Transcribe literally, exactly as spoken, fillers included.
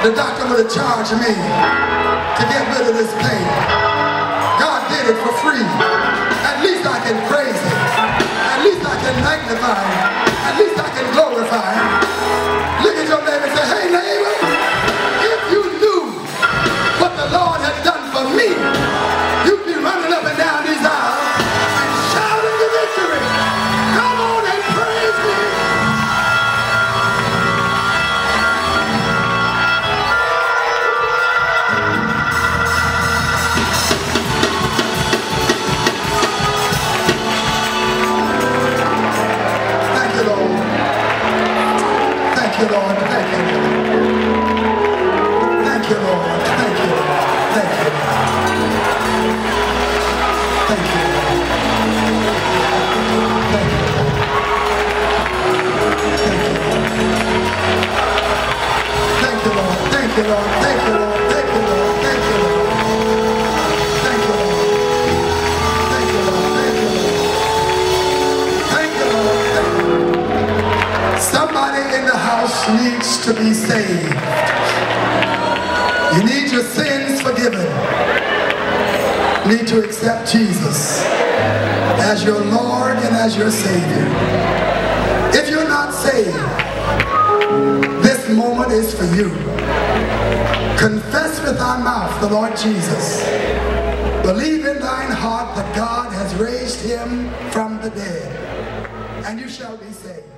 the doctor would have charged me to get rid of this pain. God did it for free. At least I can praise Him. At least I can magnify Him. At least I can glorify Him. Look at your neighbor and say, hey neighbor, if you knew what the Lord had done for me, you'd be running up and down these aisles and shouting the victory. Come on and praise me. Thank you, Lord. Thank you, Lord. Thank you, Lord. Thank you, Lord. Thank you, Lord. Thank you, Lord. Thank you, Lord. Thank you, Lord. Thank you, Lord. Thank you, Lord. Thank you, Lord. Thank you, Lord. Thank you, Lord. Thank you, Lord. Thank you, Lord. Thank you, Lord. Thank you, Lord. Thank you, Lord. Somebody in the house needs to be saved. You need your sins forgiven. You need to accept Jesus as your Lord and as your Savior. If you're not saved, this moment is for you. Confess with thy mouth the Lord Jesus. Believe in thine heart that God has raised him from the dead, and you shall be saved.